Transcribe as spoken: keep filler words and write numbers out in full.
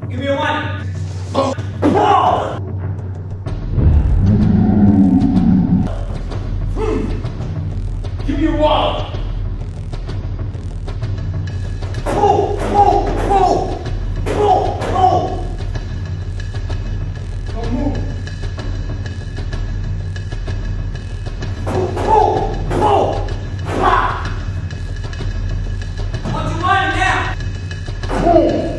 Give me your money. Oh. Whoa! Hmm. Give me your wallet. Whoa! Whoa! Whoa! Whoa! Whoa! Don't move. Whoa! Whoa! Ah! I want your money now. Whoa!